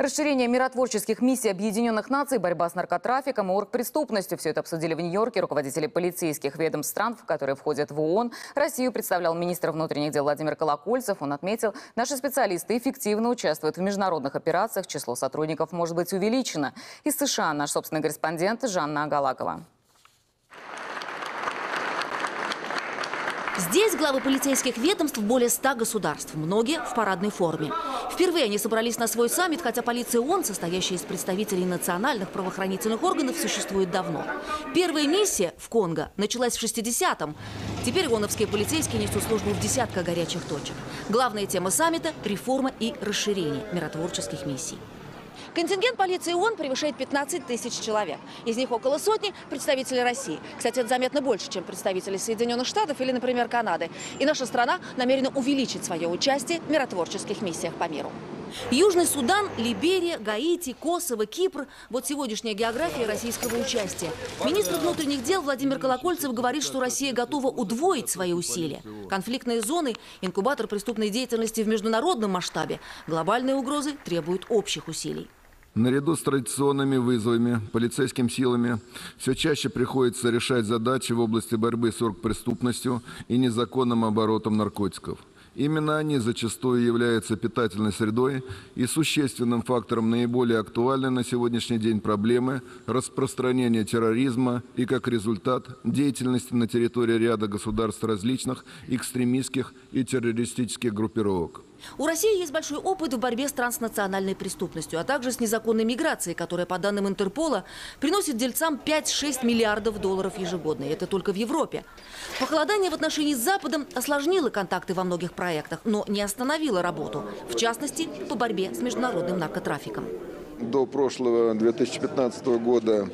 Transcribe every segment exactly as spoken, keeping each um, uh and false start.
Расширение миротворческих миссий Объединенных Наций, борьба с наркотрафиком и оргпреступностью. Все это обсудили в Нью-Йорке руководители полицейских ведомств стран, в которые входят в ООН. Россию представлял министр внутренних дел Владимир Колокольцев. Он отметил, наши специалисты эффективно участвуют в международных операциях. Число сотрудников может быть увеличено. Из США наш собственный корреспондент Жанна Агалакова. Здесь главы полицейских ведомств более ста государств, многие в парадной форме. Впервые они собрались на свой саммит, хотя полиция ООН, состоящая из представителей национальных правоохранительных органов, существует давно. Первая миссия в Конго началась в шестидесятом. Теперь ООНовские полицейские несут службу в десятках горячих точек. Главная тема саммита – реформа и расширение миротворческих миссий. Контингент полиции ООН превышает пятнадцать тысяч человек. Из них около сотни – представители России. Кстати, это заметно больше, чем представители Соединенных Штатов или, например, Канады. И наша страна намерена увеличить свое участие в миротворческих миссиях по миру. Южный Судан, Либерия, Гаити, Косово, Кипр – вот сегодняшняя география российского участия. Министр внутренних дел Владимир Колокольцев говорит, что Россия готова удвоить свои усилия. Конфликтные зоны – инкубатор преступной деятельности в международном масштабе. Глобальные угрозы требуют общих усилий. Наряду с традиционными вызовами полицейским силами все чаще приходится решать задачи в области борьбы с оргпреступностью и незаконным оборотом наркотиков. Именно они зачастую являются питательной средой и существенным фактором наиболее актуальной на сегодняшний день проблемы распространения терроризма и, как результат, деятельности на территории ряда государств различных экстремистских и террористических группировок. У России есть большой опыт в борьбе с транснациональной преступностью, а также с незаконной миграцией, которая, по данным Интерпола, приносит дельцам пять-шесть миллиардов долларов ежегодно. И это только в Европе. Похолодание в отношении с Западом осложнило контакты во многих проектах, но не остановило работу. В частности, по борьбе с международным наркотрафиком. До прошлого две тысячи пятнадцатого года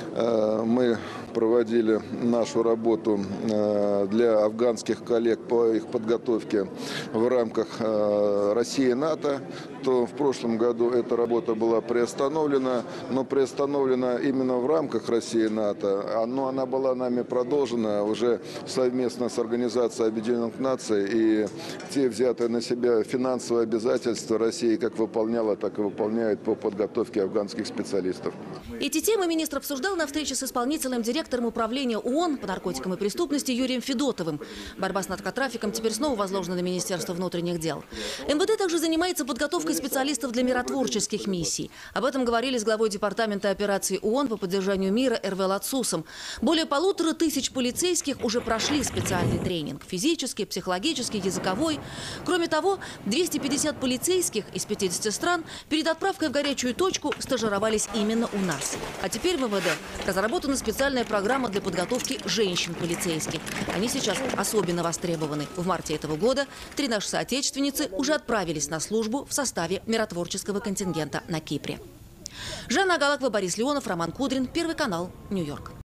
э, мы проводили нашу работу э, для афганских коллег по их подготовке в рамках э, России и НАТО. То в прошлом году эта работа была приостановлена, но приостановлена именно в рамках России и НАТО. Но она была нами продолжена уже совместно с Организацией Объединенных Наций, и те взятые на себя финансовые обязательства России как выполняла, так и выполняет по подготовке афганских специалистов. Эти темы министр обсуждал на встрече с исполнительным директором управления ООН по наркотикам и преступности Юрием Федотовым. Борьба с наркотрафиком теперь снова возложена на Министерство внутренних дел. МВД также занимается подготовкой специалистов для миротворческих миссий. Об этом говорили с главой департамента операций ООН по поддержанию мира Эрве Ладсусом. Более полутора тысяч полицейских уже прошли специальный тренинг – физический, психологический, языковой. Кроме того, двести пятьдесят полицейских из пятидесяти стран перед отправкой в горячую точку стажировались именно у нас. А теперь в МВД разработана специальная программа для подготовки женщин-полицейских. Они сейчас особенно востребованы. В марте этого года три наши соотечественницы уже отправились на службу в составе миротворческого контингента на Кипре. Жанна Агалакова, Борис Леонов, Роман Кудрин, Первый канал, Нью-Йорк.